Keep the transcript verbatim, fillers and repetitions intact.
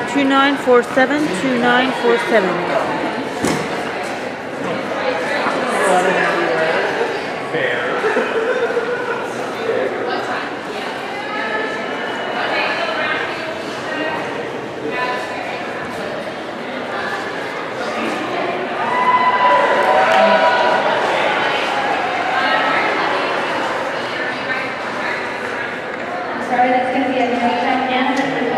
two nine four seven, two nine four seven. Sorry, that's going to be a no time now.